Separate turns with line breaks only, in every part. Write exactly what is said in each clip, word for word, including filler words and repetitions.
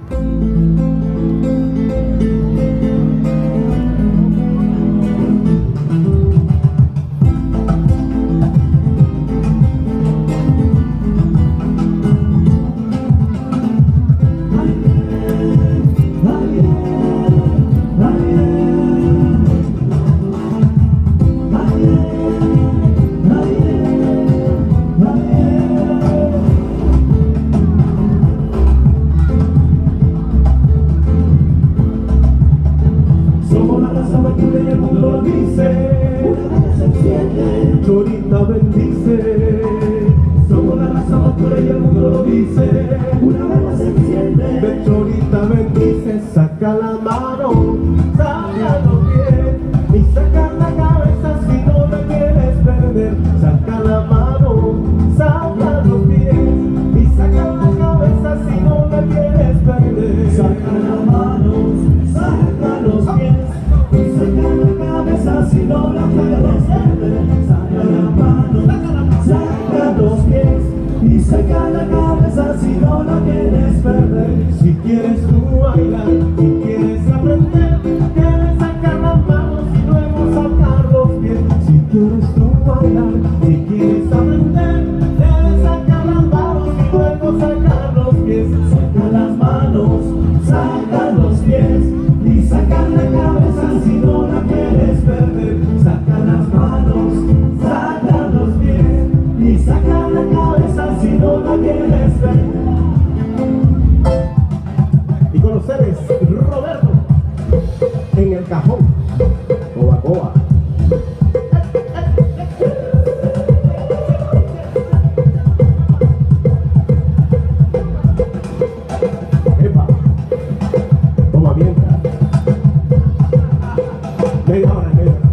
Chorita bendice, somos la raza más pura y el mundo lo dice. Una vela se enciende, ve Chorita bendice, saca la mano, saca los pies y saca la cabeza si no la quieres perder. Saca la mano, saca los pies y saca la cabeza si no la quieres perder. Saca la mano, saca los pies y saca la cabeza si no la quieres perder. Saca la mano, saca los pies y saca la cabeza si no la quieres perder. Si quieres tú bailar, si quieres aprender, quieres sacar las manos y luego sacar los pies. Si quieres tú bailar, si quieres aprender, quieres sacar las manos y luego sacar los pies. Saca las manos, saca los pies y saca la cabeza si no la quieres perder. Saca las manos, saca los pies y saca la cabeza si no la quieres perder. Y con ustedes, Roberto, en el cajón, Coa Coa. Epa, toma mientras. Media hora, media hora.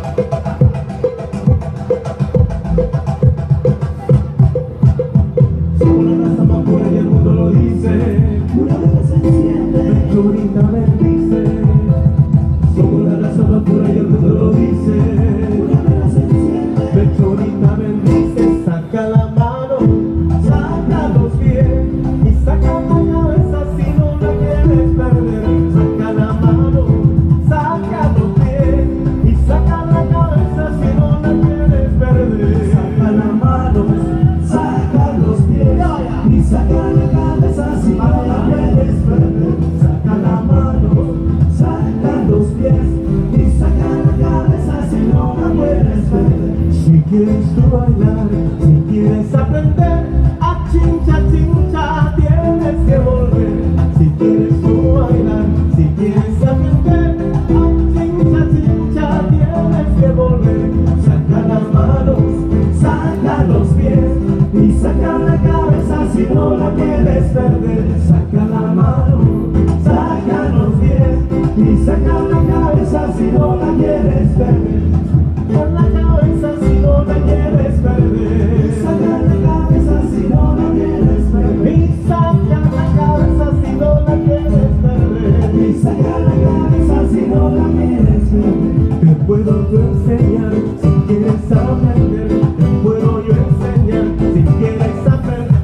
Somos la raza más pura y el mundo lo dice. Una vela se enciende, Chorita bendice. Somos la raza más pura y el mundo lo dice. Una vela se enciende, Chorita bendice. Saca la mano, saca los pies y saca la cabeza si no la quieres perder. Saca la mano, saca los pies y saca la cabeza si no la quieres perder. Saca la mano, saca los pies y saca la cabeza si no la quieres perder. Saca la mano, saca los pies y saca la cabeza si no la quieres perder. Si quieres tú bailar, si quieres aprender a chincha chincha, tienes que volver. Si quieres tú bailar, si quieres aprender a chincha chincha, tienes que volver. Saca las manos, saca los pies y saca la cabeza si no la quieres perder. Saca la mano, saca los pies y saca la cabeza si no la quieres perder. Con la cabeza si no la quieres perder. Saca la cabeza si no la quieres perder. Y saca la cabeza si no la quieres perder. Y saca la cabeza si no la quieres perder. Te puedo yo enseñar si quieres aprender. Te puedo yo enseñar si quieres aprender.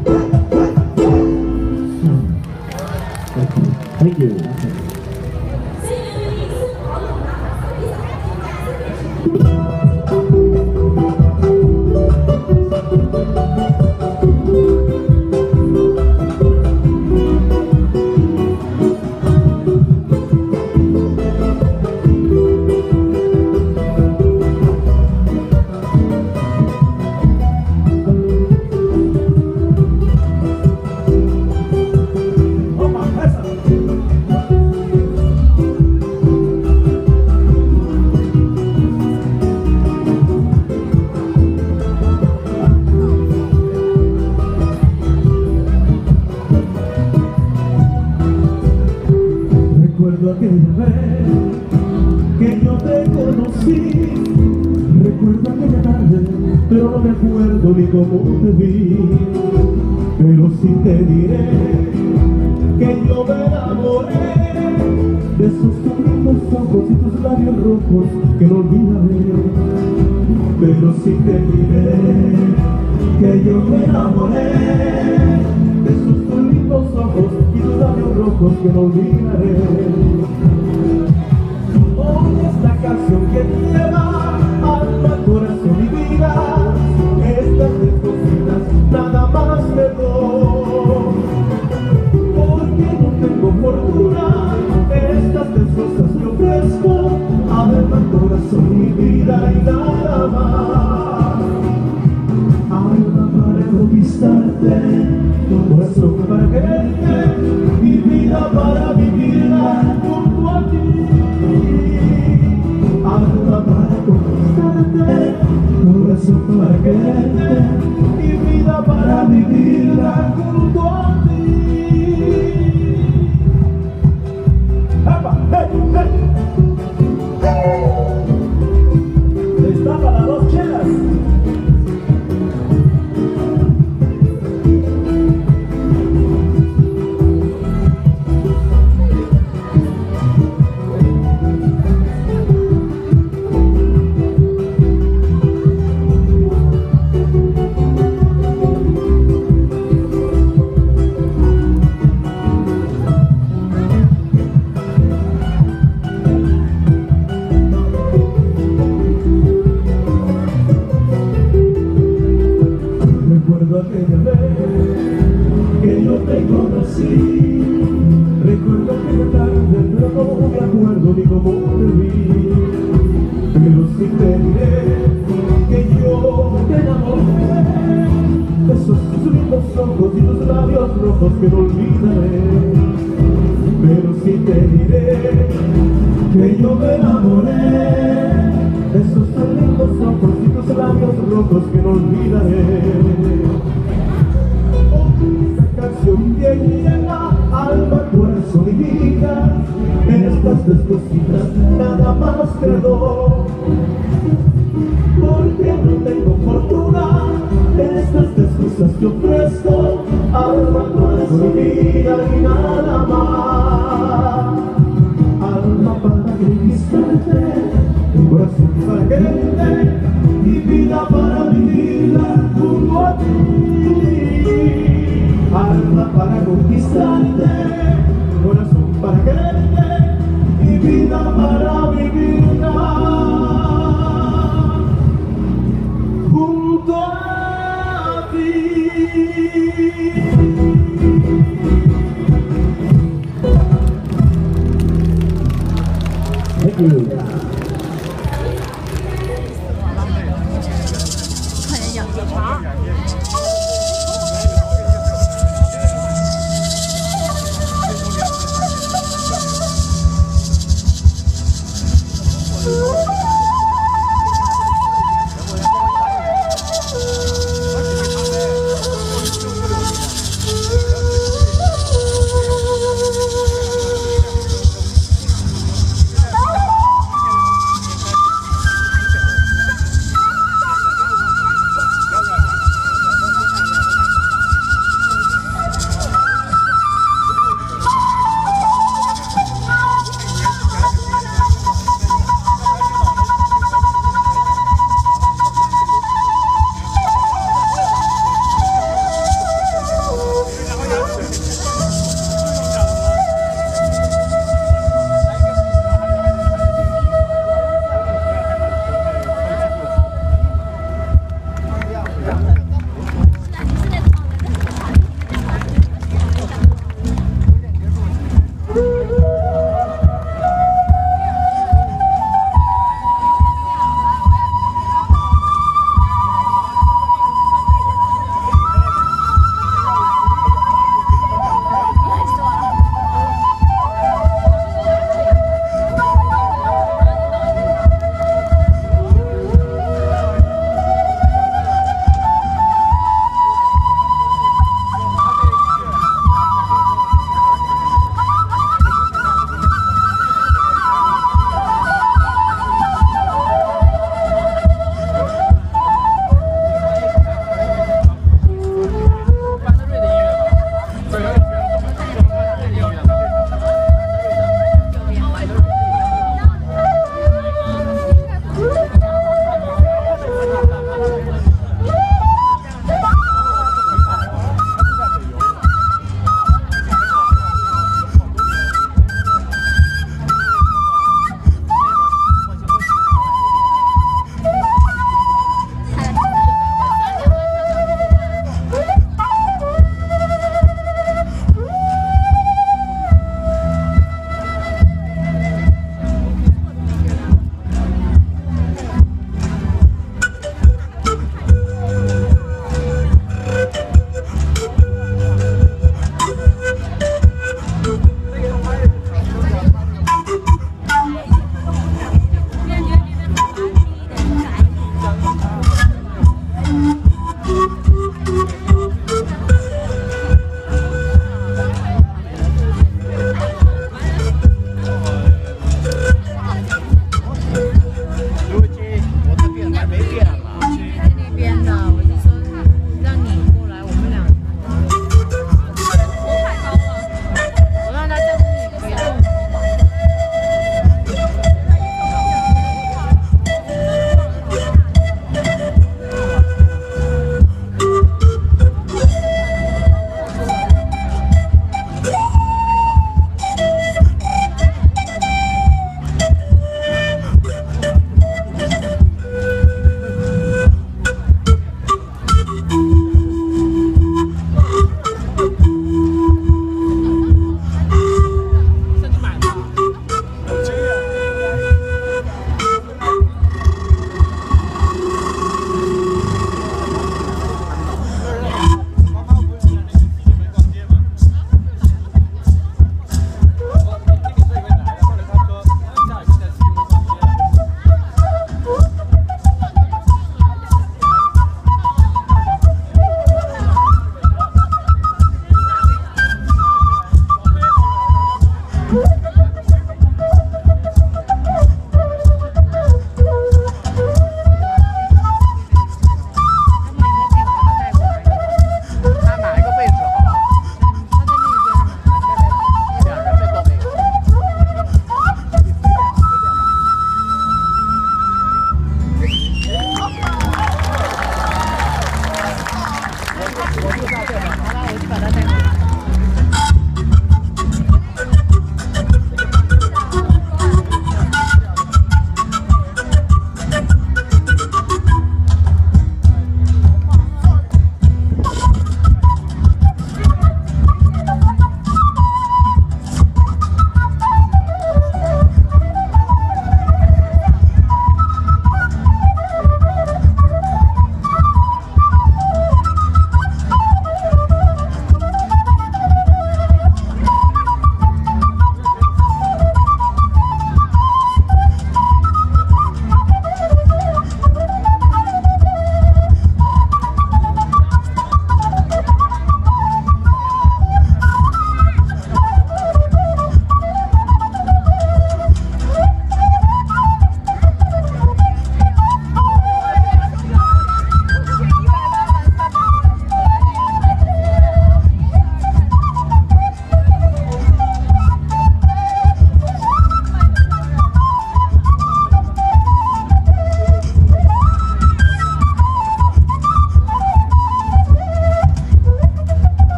Thank you. Recuerdo aquella vez que yo te conocí. Recuerdo aquella tarde, pero no me acuerdo ni cómo te vi. Pero sí te diré que yo me enamoré de esos tus lindos ojos y tus labios rojos que no olvidaré. Pero sí te diré que yo me enamoré de esos tus lindos ojos y tus labios rojos rojos que no olvidaré. Hoy esta canción que lleva alma, corazón y vida, estas tres cositas nada más me doy. Porque no tengo fortuna, estas tres cosas que ofrezco, alma, corazón y vida y nada más. Alma para conquistarte, corazón para quererte, mi vida para vivirla junto a ti. Alma para conquistarte, corazón para quererte, mi vida para vivirla junto a ti. ¡Epa! ¡Hey! ¡Hey! Destapa las dos chelas. Recuerdo aquella vez que yo te conocí, recuerdo aquella tarde, pero no me acuerdo ni cómo te vi. Pero sí te diré que yo te enamoré de esos lindos ojos y tus labios rojos que no olvidaré. Pero sí te diré que yo me enamoré de esos lindos ojos y tus labios rojos que no olvidaré. Esta canción que llena alma, corazón y vida, en estas tres cositas nada más te doy. Porque no tengo fortuna, en estas tres cosas que ofrezco, alma, corazón y vida y nada más. Alma para conquistarte, corazón para quererte, y vida para vivirla junto a ti. Alma para conquistarte, corazón para quererte, y vida para vivirla junto a ti.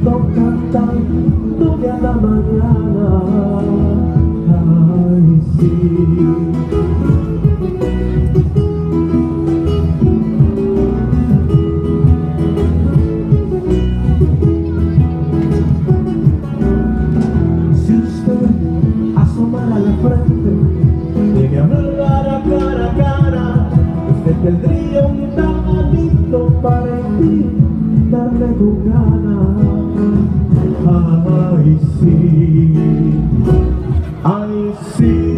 cantando de a la mañana. Ay, sí. Si usted asomara la frente y me hablara cara a cara, usted tendría un tamalito para darle con ganas. Ay, sí, ay, sí.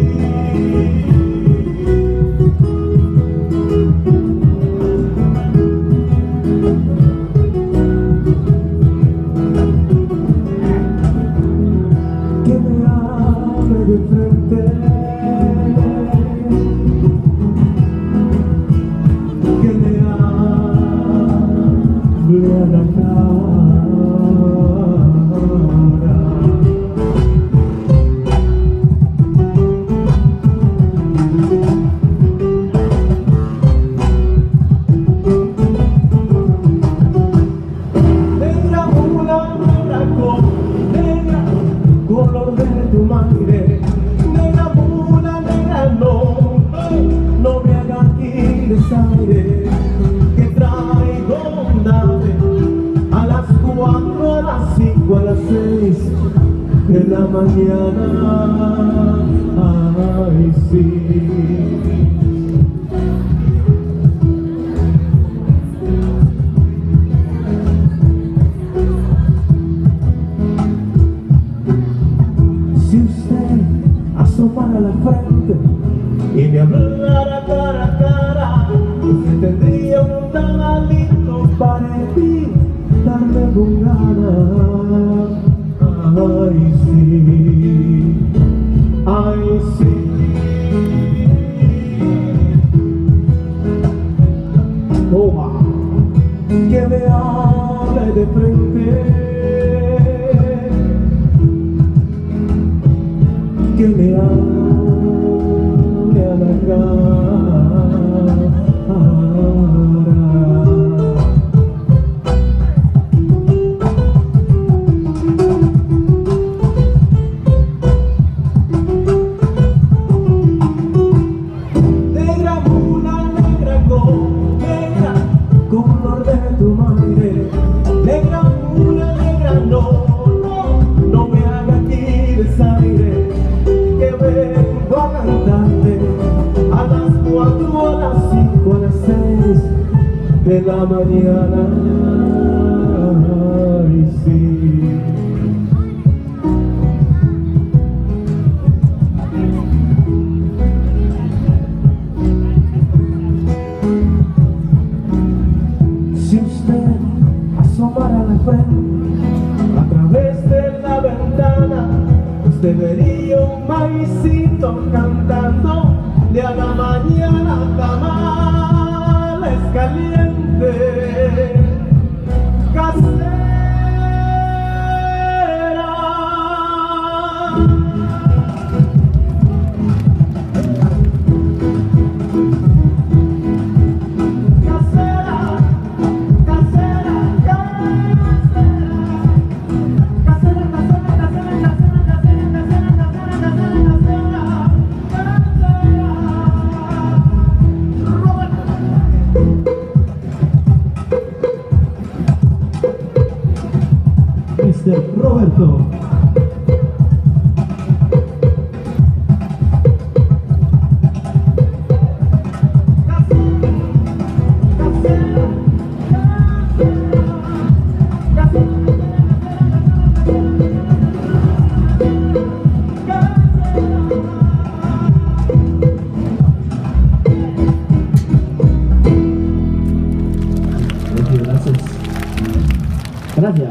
Que me hable de frente, que me hable a la cara. Color de tu madre, negra mula, negra no, no me haga aquí desaire, que traigo bondade a las cuatro, a las cinco, a las seis de la mañana. Ay, sí. Si usted asomara la frente y me hablara cara a cara, usted tendría un tamalito para darme con ganas. Ay, sí, ay, sí. Toma, que me hable de frente, que me hable a la cara. Negra mula, negra con, negra color de tu madre, negra mula, negra no, no, no me haga aquí desaire, que vengo a cantarte a las cuatro, a las cinco, a las seis de la mañana. Ay, sí. Si usted asomara la frente a través de la ventana, usted vería un maicito cantando de a la mañana, tamales calientes, casera. mister Roberto. Gracias. Gracias.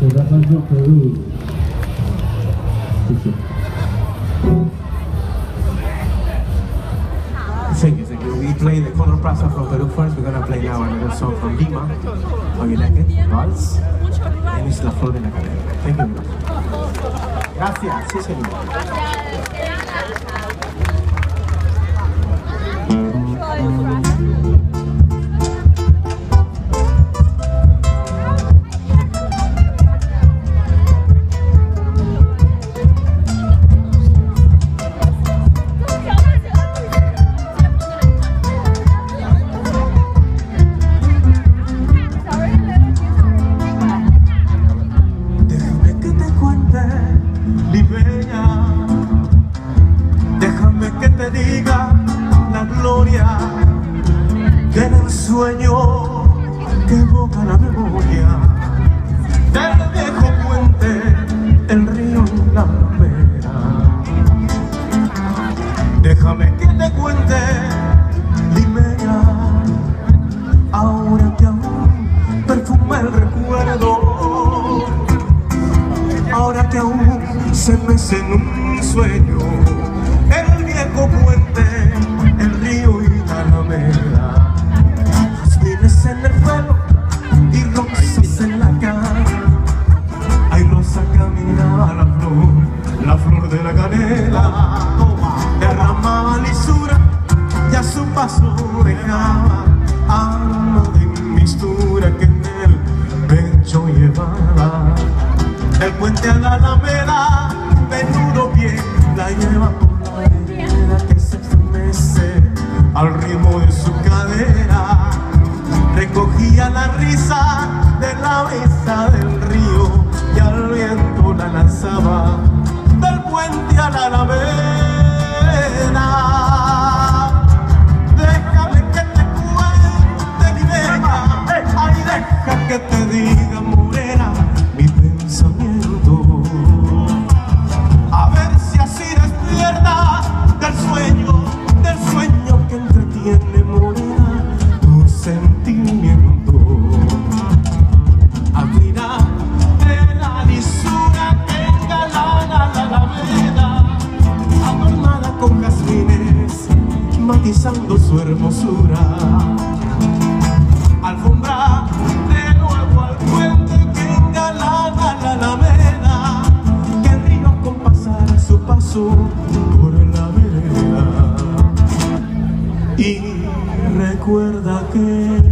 Rafael Perú.
Thank you, thank you. We play the Color Plaza from Peru first. We're gonna play now another song from Lima. How you like it? Vals. And it's La Flor de la Canela. Thank you very much. Gracias, sí señor.
Que en el sueño que evoca la memoria del viejo puente, el río y la palmera. Déjame que te cuente, dime ya, ahora que aún perfuma el recuerdo, ahora que aún se mece en un sueño el viejo puente, el río y la alameda. Jazmines en el pelo y rosas en la cara. Ay, rosa caminaba la flor, la flor de la canela. Derramaba lisura y a su paso dejaba aroma de mistura que en el pecho llevaba. Del puente a la alameda, menudo pie la lleva por la vereda que se estremece al ritmo de su cadera. Recogía la risa de la brisa del río y al viento la lanzaba del puente a la alameda. Déjame que te cuente mi bella, ay, deja que te diga morena mi pensamiento. A ver si así despiertas del sueño, del sueño que entretiene morena tu sentimiento. Abrirá de la lisura que engalana la alameda, adornada con jazmines, matizando su hermosura. Alfombra de nuevo al puente que engalana la alameda, que el río compasará su paso por la vereda. Y recuerda que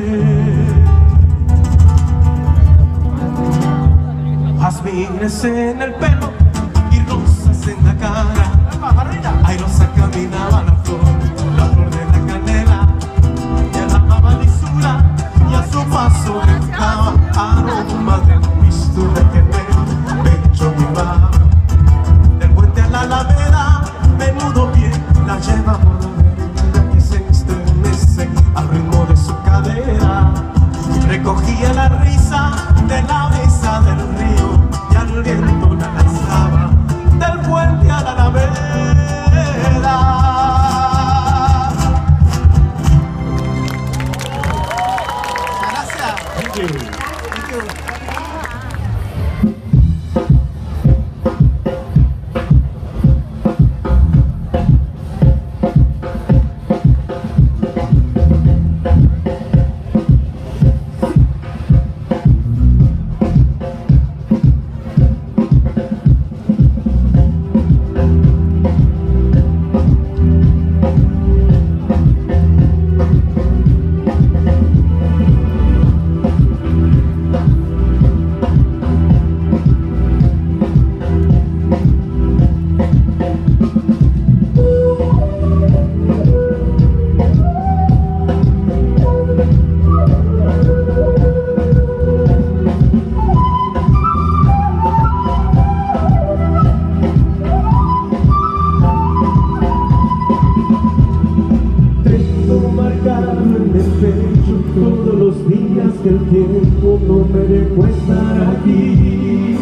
jazmines en el pelo y rosas en la cara. Ay, rosa caminaba la flor, la flor de la canela, y derramaba lisura y a su paso dejaba aroma de mistura que en el pecho llevaba. Del puente a la alameda, menudo pie la lleva por la vereda que se estremece al ritmo de su cadera. Recogía la risa de la brisa del río y al viento la lanzaba del puente a la alameda. Gracias. Thank you. Thank you. Todos los días que el tiempo no me dejó estar aquí.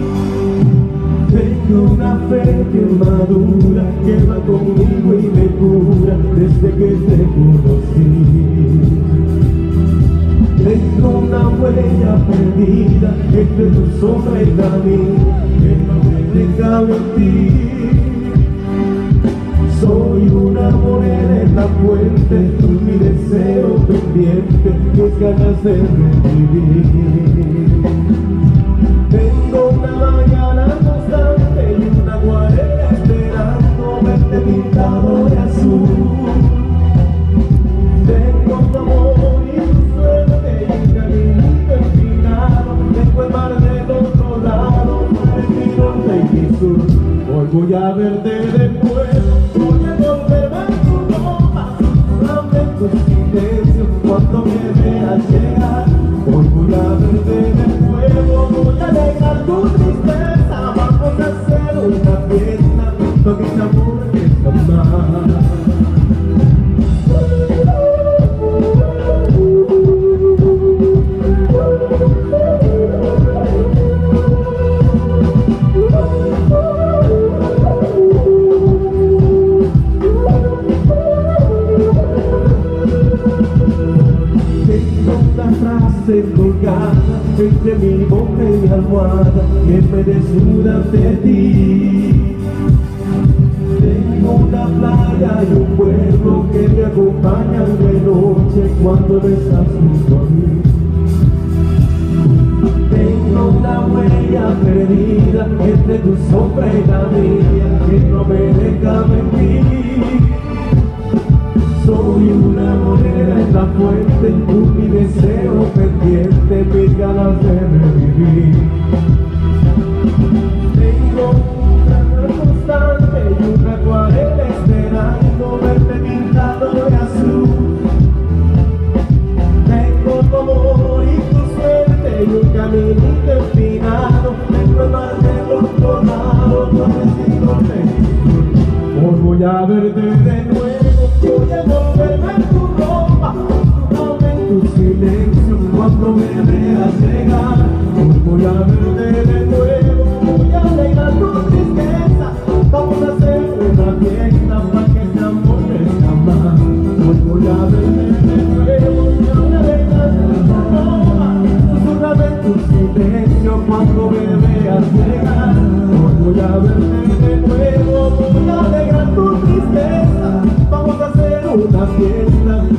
Tengo una fe que madura, que va conmigo y me cura desde que te conocí. Tengo
Tengo una huella perdida entre tu sombra y la mía, que no me deja mentir. Soy una moneda en la fuente, tú mi deseo pendiente, mis ganas de revivir. Tengo una mañana constante y una guardia esperando verte pintado de azul. Tengo tu amor y tu suerte y un caminito empinado. Tengo el mar del otro lado, sobre mi norte y mi sur. Hoy voy a verte de nuevo, voy a volver a tu ropa, susurrando en tu silencio cuando me veas llegar. Hoy voy a verte de nuevo, voy a alegrar tu tristeza. Vamos a hacer una fiesta, con mis amores que jamás. Colgada entre mi boca y mi almohada que me desnuda ante ti. Tengo una playa y un pueblo que me acompañan de noche cuando no estás junto a mí. Tengo una huella perdida entre tu sombra y la mía que no me deja mentir. Soy una moneda en la fuente, un mi deseo pendiente, mis ganas de revivir. Tengo una constante y una acuarela esperando verte pintado de azul. Tengo tu amor y tu suerte y un caminito empinado. Tengo el mar del otro lado, no necesito registro. Hoy voy a verte de nuevo. Voy a volverme en tu ropa, susurrando en tu silencio cuando me veas llegar. Hoy voy a verte de nuevo, voy a alegrar tu tristeza. Vamos a hacer una fiesta para que te amores jamás. Hoy voy a verte de nuevo, voy a alegrar tu ropa, susurrando en tu silencio cuando me veas llegar. Hoy voy a verte de nuevo, voy a alegrar tu tristeza. Vamos a hacer una fiesta